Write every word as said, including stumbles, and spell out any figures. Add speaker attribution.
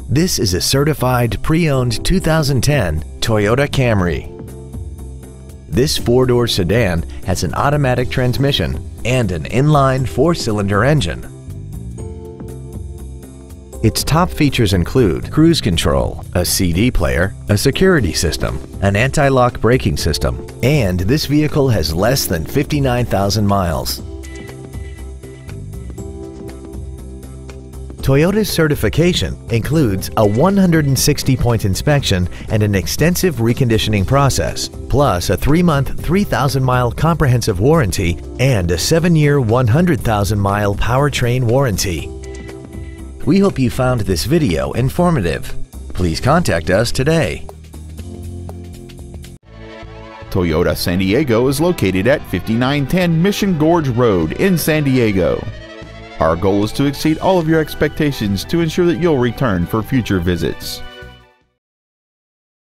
Speaker 1: This is a certified pre-owned two thousand ten Toyota Camry. This four-door sedan has an automatic transmission and an inline four-cylinder engine. Its top features include cruise control, a C D player, a security system, an anti-lock braking system, and this vehicle has less than fifty-nine thousand miles. Toyota's certification includes a one hundred sixty point inspection and an extensive reconditioning process, plus a three month, three thousand mile comprehensive warranty and a seven year, one hundred thousand mile powertrain warranty. We hope you found this video informative. Please contact us today.
Speaker 2: Toyota San Diego is located at fifty-nine ten Mission Gorge Road in San Diego. Our goal is to exceed all of your expectations to ensure that you'll return for future visits.